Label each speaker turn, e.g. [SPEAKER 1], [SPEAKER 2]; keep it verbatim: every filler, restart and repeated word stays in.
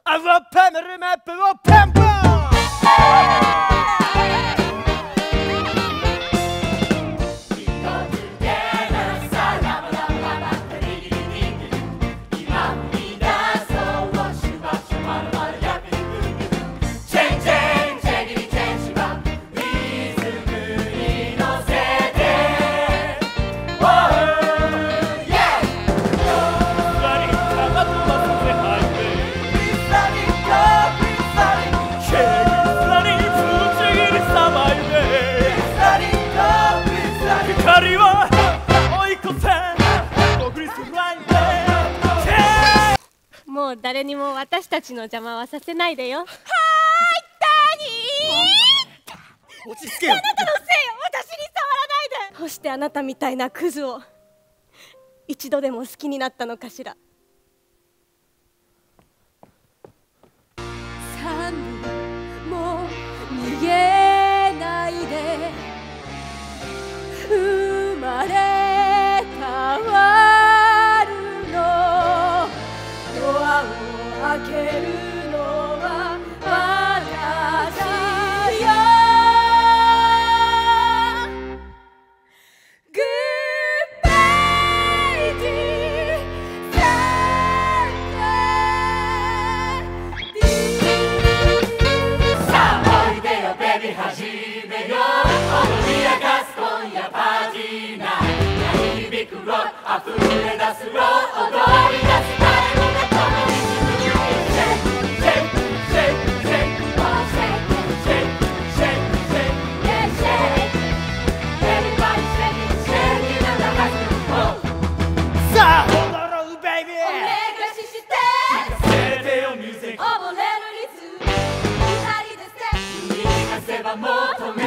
[SPEAKER 1] I will pamper map will pamper.
[SPEAKER 2] もう誰にも私たちの邪魔はさせないでよ。はーい、ダニー。
[SPEAKER 1] 落ち着けよ。
[SPEAKER 2] あなたのせいよ、私に触らないで。どうしてあなたみたいなクズを一度でも好きになったのかしら。
[SPEAKER 3] 三人も逃げないで、生まれ変わるの。ドアを開けるのは私よ。グッバイディサンデー。さあおいでよベビー始めよう。踊り明かす今夜パーティーナイト。鳴り響くロック溢れ出すロック踊り出す。求